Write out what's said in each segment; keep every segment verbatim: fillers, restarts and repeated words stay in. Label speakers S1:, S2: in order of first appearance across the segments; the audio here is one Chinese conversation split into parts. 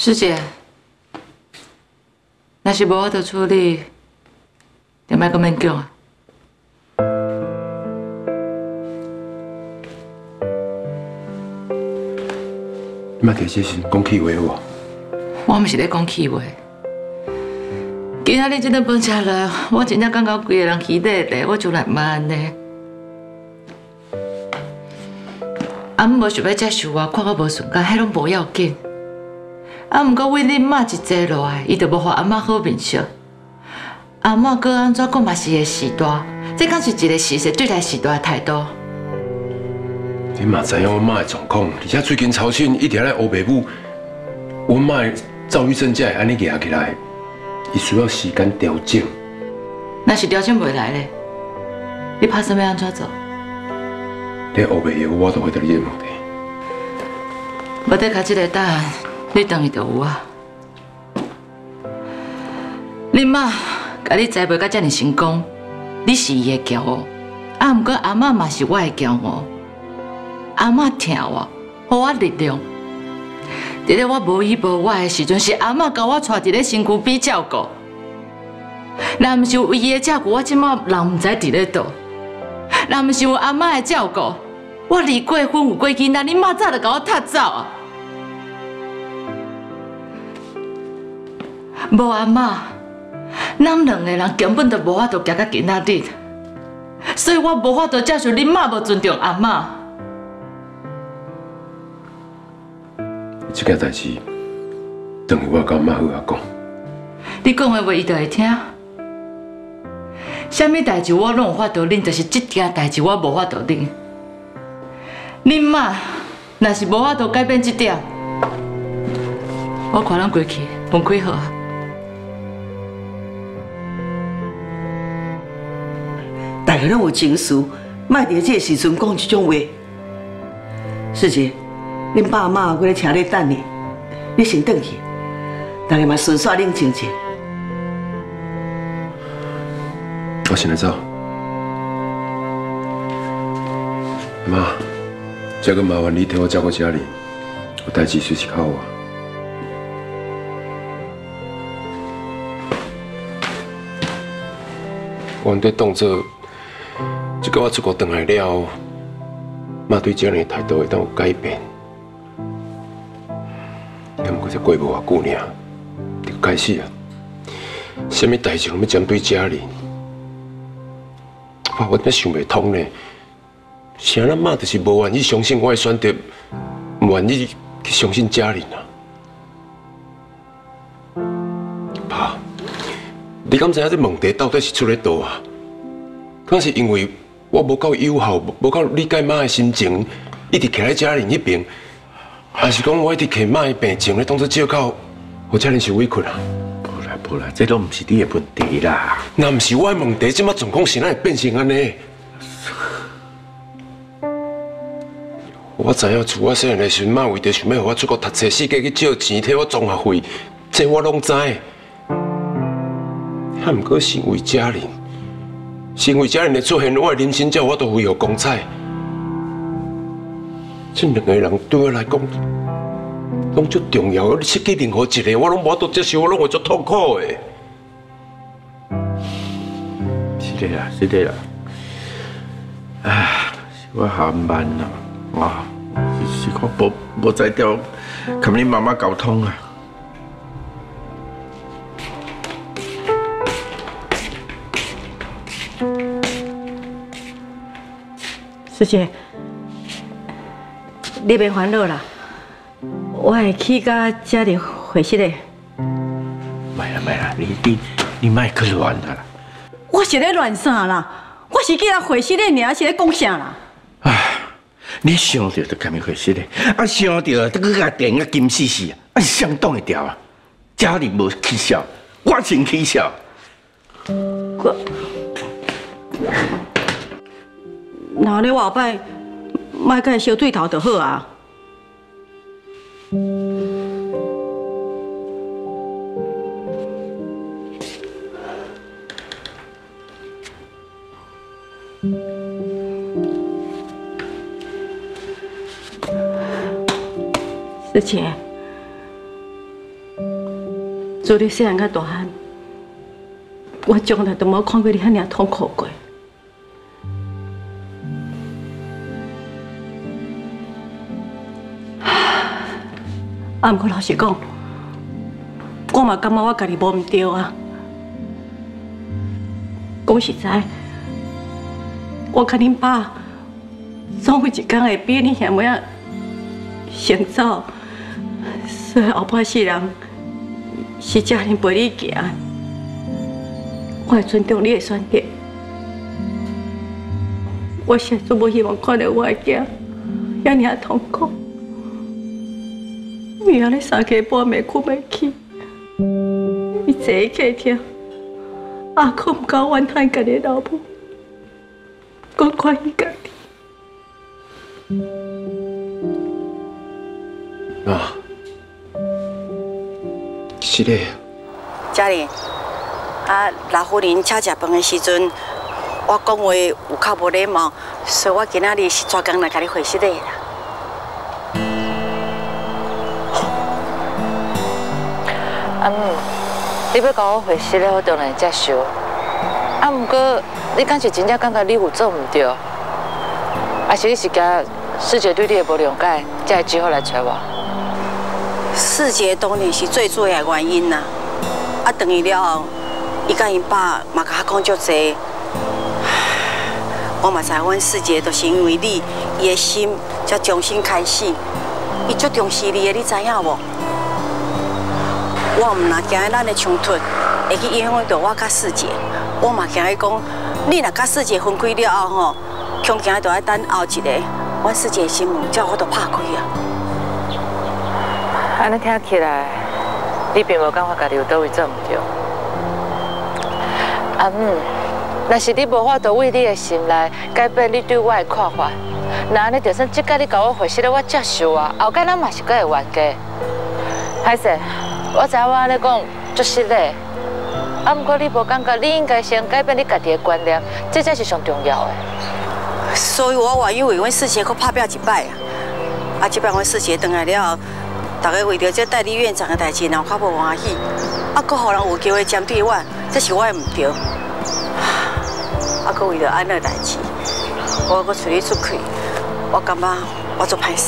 S1: 师姐，若是无法度处理，就莫阁勉强啊。
S2: 你莫摕这是讲气话好无？
S1: 我毋是咧讲气话。今仔日这顿饭吃落，我真正感觉规个人气地地，我就来慢呢。阿姆无想要接受我，看我无顺眼，迄拢无要紧。啊，毋过为恁妈一坐落来，伊就无互阿嬷好面色。阿嬷搁安怎讲嘛是会时大，这敢是一个事实对待时大的态度。
S2: 你嘛知影我妈的状况，而且最近曹信一直来黑爸母，我妈的躁郁症才会安尼压起来。 伊需要时间调整。
S1: 若是调整袂来咧，你打算要安怎做？
S2: 你学袂晓，我就回答你个问题。
S1: 无得卡这个答案，你等于就有啊。恁妈甲你栽培到遮尔成功，你是伊的骄傲，啊，毋过阿嬷嘛是我的骄傲。阿嬷疼我，给我力量。 伫咧我无依无我的时阵，是阿嬷甲我带伫咧身躯边照顾。若毋是有伊的照顾，我即马人毋知伫咧倒。若毋是有阿嬷的照顾，我离过婚有过囡仔，恁妈早就甲我踢走啊！无阿嬷，咱两个人根本就无法度行到今仔日，所以我无法度接受恁妈无尊重阿嬷。
S2: 这件代志，等于我甲妈好阿讲。
S1: 你讲的话，伊就会听。什么代志我拢有法度忍，就是这件代志我无法度忍。恁妈若是无法度改变这点，我看咱归去分开好啊。
S3: 大家拢有情绪，莫伫这时阵讲这种话。师姐。 恁爸妈我咧车咧等你，你先转去，大家嘛顺续冷静者。
S2: 我先来走。妈，这个麻烦你替我照顾家里，有代志随时靠我。我对动作，这个我出国回来了，妈对家人的态度会当有改变。 也毋过才过无偌久尔，就开始啊！什么代志拢要针对家人，哇！我真想袂通呢。啥咱妈就是无愿意相信我的选择，唔愿意去相信家人啊！爸，你敢知影这问题到底是出在倒啊？可能是因为我无够友好，无够理解妈的心情，一直徛在家人那边。 还是讲我一直摕妈的病情咧当作借口，我家人受委屈啊！
S4: 无啦无啦，这都唔是你的问题啦。
S2: 那唔是我的问题，即马状况是哪会变成安尼？我知影，自我细汉的时阵，妈为着想要互我出国读册，世界去借钱替我装学费，这我拢知。还唔过是因为家人，是因为家人的出现，我的人生才有法度恢复光彩。 这两个人对我来讲，拢足重要。你失去任何一个，我拢无法度接受，我拢会足痛苦的。
S4: 是的啦，是的啦。唉，是我下慢啦，哇，是我无无在调，跟你妈妈沟通啊。
S3: 师姐。 你别烦恼啦，我会去甲家里会室的。
S4: 卖啦卖啦，你你你莫去乱啦！
S3: 我是咧乱啥啦？我是叫人会室的尔，是咧讲啥啦？
S4: 唉，你想到就干咪会室的，啊想到就佮甲电啊金死死，啊相当会调啊！家里无起笑，我先起笑。
S3: 我，那你后摆。 莫甲伊烧对头就好啊！师姐，
S5: 自你细汉到大汉，我从来都无看过你遐尔痛苦过。啊，不过老实讲，我嘛感觉我家己无毋对啊。讲实在，我甲恁爸总有一天会比恁兄妹仔先走，所以后半世人是家人陪你行。我会尊重你的选择。我实在无希望看到我的囝遐尔痛苦。 伊安尼三更半暝困袂去，伊坐喺客厅，阿可唔敢怨叹家己老母，我怪伊家己。
S2: 啊，是的。
S6: 嘉玲，啊，老夫人请食饭的时阵，我讲话有较无礼貌，所以我今仔日是专工来甲你回失礼啦。
S1: 啊姆，你要甲我回失礼，我当然会接受。啊，毋过你敢是真正感觉你有做毋对，还是你是惊师姐对你的无谅解，才会只好来找我？
S6: 师姐当然是最主要的原因啦。啊，等于了后，伊甲因爸嘛甲我讲足侪，我嘛知阮师姐都是因为你，伊的心才重新开始，伊足重视你的，你知影无？ 我唔若惊咱的冲突会去影响到我甲师姐，我嘛惊伊讲，你若甲师姐分开了后吼，恐惊就要等后一个，阮师姐的心门才我都拍开啊。
S1: 安尼听起来，你并无感觉家己有倒位做唔对。啊姆，若是你无法度为你的心内改变你对我的看法，那安尼就算即摆你甲我回失了，我接受啊，后摆咱嘛是阁会冤家。歹势。 我知我安尼讲足失礼，啊，不过你无感觉你应该先改变你家己的观念，这才是上重要的。
S6: 所以我愿意为阮师姐搁拍拼一摆啊！啊，这摆阮师姐回来了后，大家为着这代理院长的代志，然后较无欢喜，啊，搁互人有机会针对我，这是我的唔对。啊，搁为着安乐代志，我搁出去出去，我感觉我做歹势。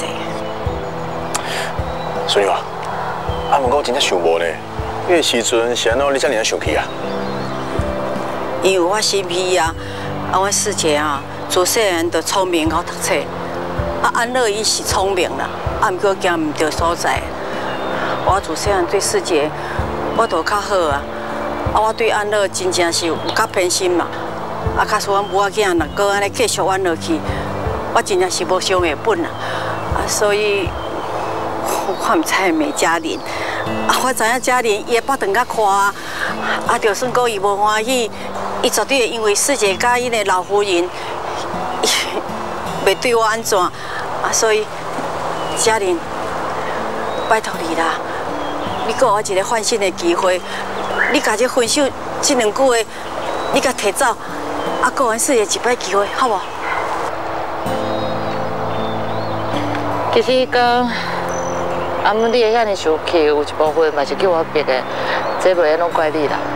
S7: 孙女啊。 啊，不过我真正想无呢，迄个时阵是安怎你遮尔想去啊？
S6: 因为我心虚啊，啊，阮师姐啊，自细汉就聪明好读册，啊，安乐伊是聪明啦，啊，毋过惊唔对所在。我自细汉对师姐，我都较好啊，啊，我对安乐真正是有较偏心嘛，啊，假使阮母仔囝若搁安尼继续玩落去，我真正是无伤下本啦，啊，所以。 我唔知问嘉玲，啊，我知影嘉玲伊会巴顿甲看啊，啊，就算讲伊无欢喜，伊绝对会因为师姐甲伊的老夫人，袂对我安怎，啊，所以嘉玲，拜托你啦，你给我一个换新的机会，你甲这分手这两句话，你甲摕走，啊，给阮师姐一摆机会，好无？
S1: 其实伊讲。 阿姆，你会遐尼生气，有一部分嘛是叫我逼的，这袂拢怪你啦。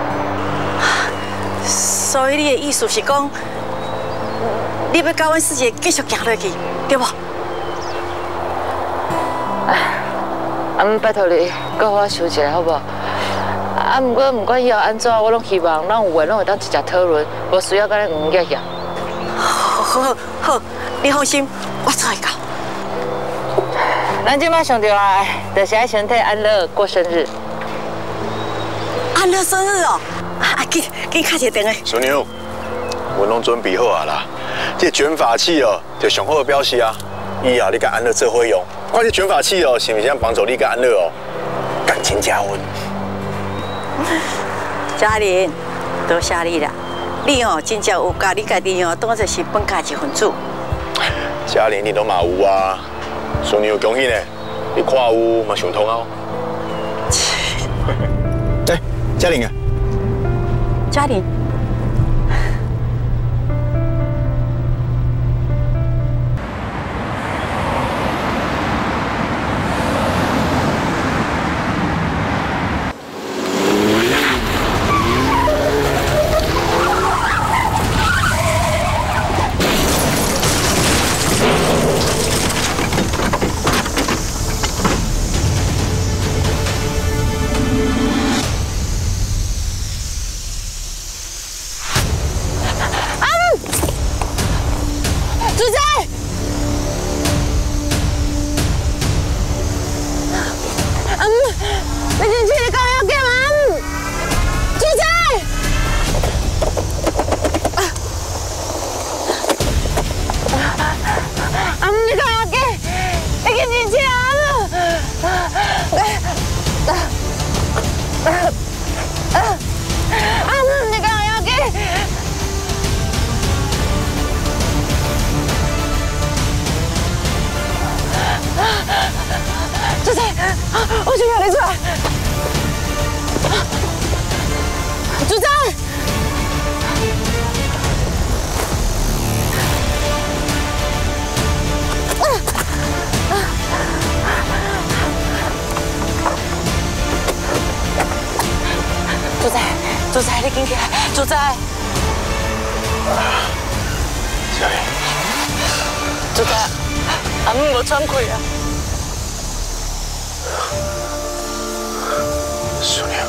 S6: 所以你的意思是讲，你要甲阮师姐继续行落去，对无？阿姆，
S1: 拜托你，搁我想一下好无？啊，毋过毋管以后安怎，我拢希望咱有话拢会当直接讨论，无需要甲你硬硬硬。
S6: 好，好，好，你放心，我做会到。
S1: 咱即摆上重要的，就是爱先替安乐过生日。
S6: 安乐生日哦，啊，紧紧敲一个电话。
S7: 孙女，我拢准备好啊啦，这卷发器哦，就上好的表示啊。以后你甲安乐做伙用，看这卷发器哦，是毋是想帮助你甲安乐哦感情加温？
S6: 嘉玲，多谢你啦，你哦真正有甲你家己哦当作是本家一份子。
S7: 嘉玲，你都嘛有啊。 孙女有恭喜呢，你看有嘛想通啊？哎，嘉玲啊，
S6: 嘉玲， 啊，你干嘛要给？主仔，我去让你出来。主仔。 主仔，主仔，你紧起来！主仔，
S7: 小丽，
S6: 主仔，阿姆无喘气啊！
S7: 叔娘，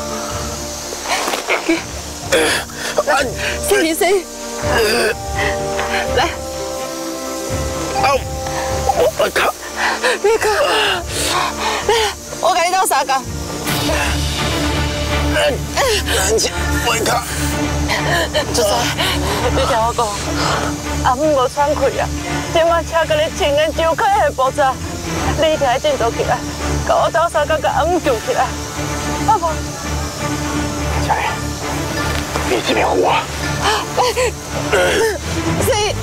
S6: 谁谁谁？来，
S7: 啊！我靠！
S6: 别靠！来，我给你倒三缸。
S7: 冷静，我靠！
S6: 主仔，你听我讲，阿姆无喘气啊，今晚车甲你请个酒开下爆炸，你听振作起来，甲我倒三缸甲阿姆救起来，好不？
S7: 小丽，你这边扶我。
S6: 谁？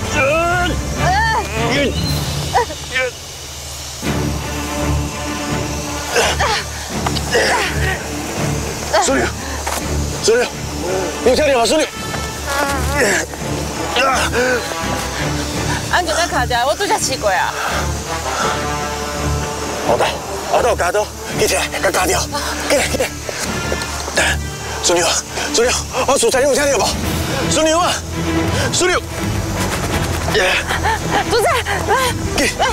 S7: 叔娘，叔娘，你有听到吗？叔娘，
S6: 安就在卡着，我拄才试过啊。
S7: 后头，后头加刀，起起来，甲加掉，起来起来。叔娘，叔娘，我出差你有听到无？叔娘啊，叔娘，
S6: 主仔，来，
S7: 给，
S6: 来。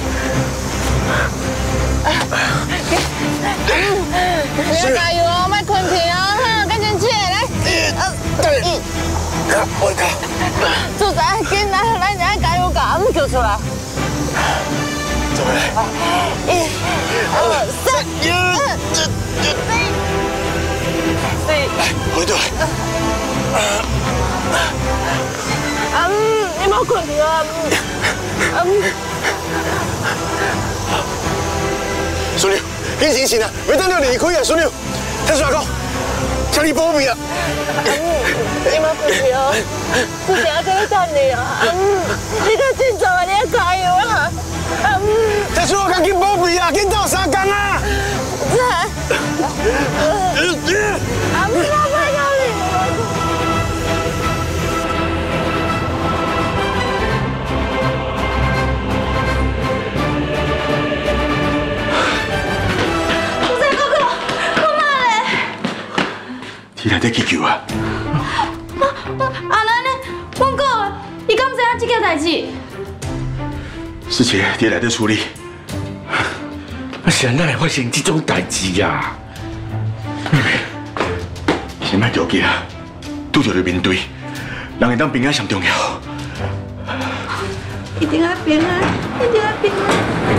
S6: 你要加油哦，莫困去哦，哈，赶紧起来，来。
S7: 我靠！
S6: 主仔，紧来，咱来加油，把阿姆救出来。
S7: 怎么来？
S6: 一、二、三，
S7: 这这
S6: 四，
S7: 来，回头。
S6: 阿姆，你莫困去哦，阿姆。
S7: 叔娘，你醒醒啊！袂等你离开啊，叔娘。听叔阿讲，请你保庇啊。
S6: 阿姆，你莫困去哦，主仔在你等你哦，阿姆，你个振作啊，你要加油啊，阿姆。
S7: 听叔我赶紧保庇啊，紧倒三工啊！
S6: 阿姆，我不要你。
S7: 你来得去救啊！
S8: 阿兰呢？阮讲，你敢知影这件代志？
S4: 事情你来得处理。啊，谁哪会发生这种代志呀？先莫着急啊，拄着你面对，人会当平安上重要。
S8: 一定要平安，一定要平安。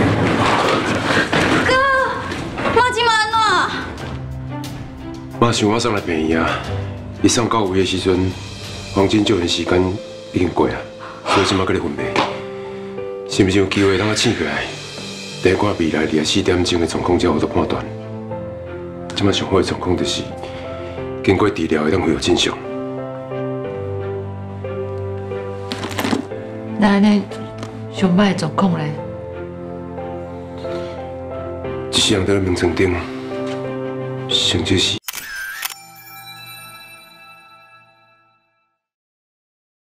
S8: 哥，妈今晚安怎？
S2: 妈想我送来病院啊！伊送到位的时阵，黄金救援时间已经过啊，所以即马跟你分别。是毋是有机会让我醒起来？第一看未来二十四点钟的状况才有得判断。即马上好的状况就是，经过治疗会当恢复正常。
S1: 那安尼上歹的状况咧？
S2: 一世人在眠床顶，甚至是。